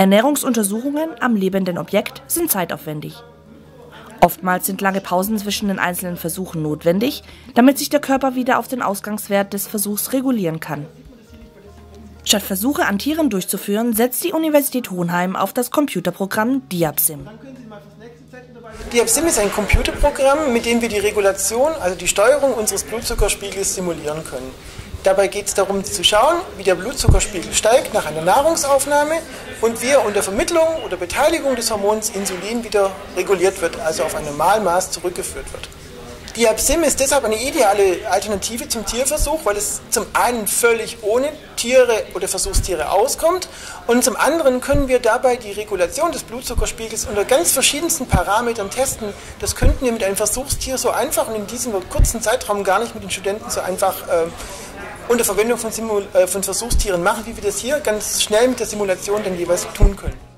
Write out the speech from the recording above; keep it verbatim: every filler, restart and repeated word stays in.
Ernährungsuntersuchungen am lebenden Objekt sind zeitaufwendig. Oftmals sind lange Pausen zwischen den einzelnen Versuchen notwendig, damit sich der Körper wieder auf den Ausgangswert des Versuchs regulieren kann. Statt Versuche an Tieren durchzuführen, setzt die Universität Hohenheim auf das Computerprogramm DIAPSIM. DIAPSIM ist ein Computerprogramm, mit dem wir die Regulation, also die Steuerung unseres Blutzuckerspiegels simulieren können. Dabei geht es darum zu schauen, wie der Blutzuckerspiegel steigt nach einer Nahrungsaufnahme und wie er unter Vermittlung oder Beteiligung des Hormons Insulin wieder reguliert wird, also auf ein Normalmaß zurückgeführt wird. DIAPSIM ist deshalb eine ideale Alternative zum Tierversuch, weil es zum einen völlig ohne Tiere oder Versuchstiere auskommt und zum anderen können wir dabei die Regulation des Blutzuckerspiegels unter ganz verschiedensten Parametern testen. Das könnten wir mit einem Versuchstier so einfach und in diesem kurzen Zeitraum gar nicht mit den Studenten so einfach äh, unter Verwendung von, Simul äh, von Versuchstieren machen, wie wir das hier ganz schnell mit der Simulation dann jeweils tun können.